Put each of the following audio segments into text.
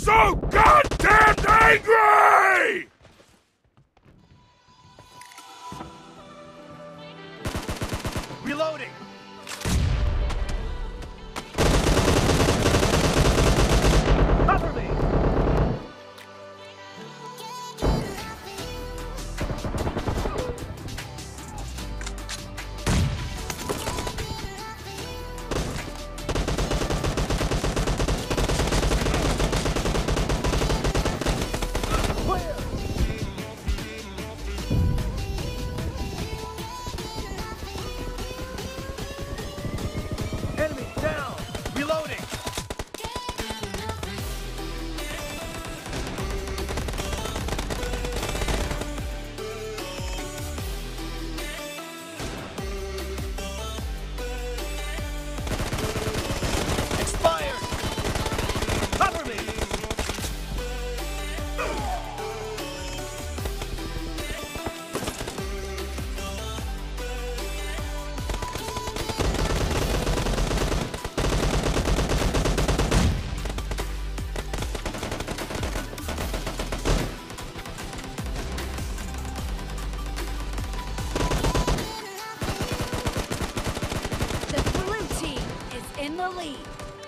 so goddamn angry! Reloading! Cover me! Enemy down! Reloading! Expired! Cover me! The blue team is in the lead.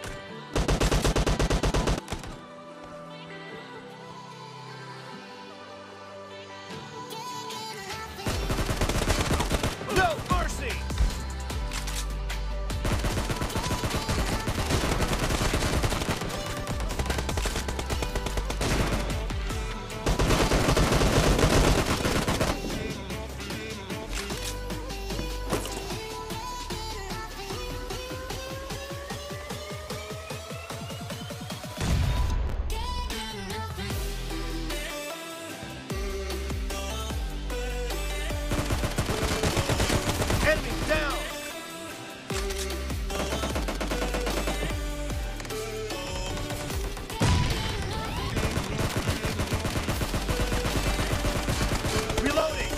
No mercy! Enemy down! Reloading!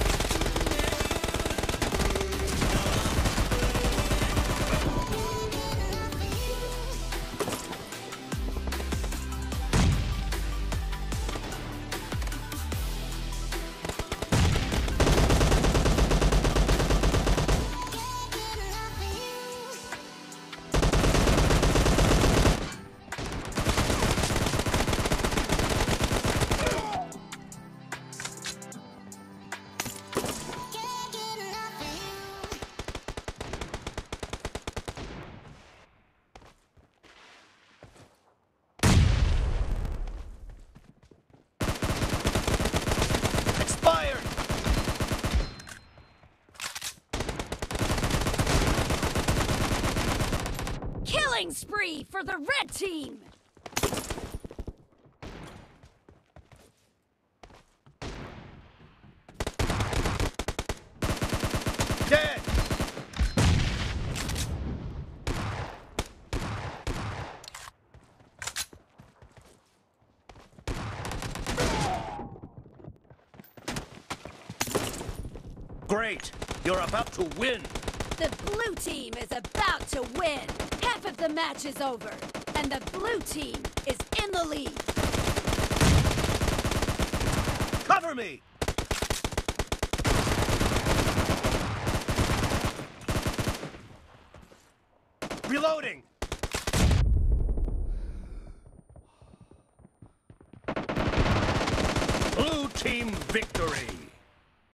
Expired! Killing spree for the red team. Dead! Great! You're about to win! The blue team is about to win. Half of the match is over, and the blue team is in the lead. Cover me! Reloading! Blue team victory!